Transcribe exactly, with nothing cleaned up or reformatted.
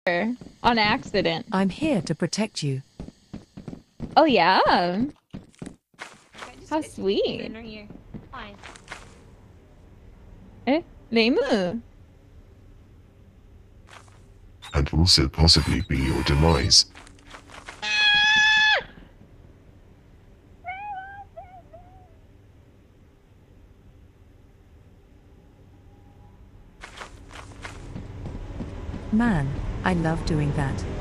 on accident. I'm here to protect you. Oh yeah. Just How it's sweet. in here. Fine. Eh, Reimu. And also possibly be your demise. Man, I love doing that.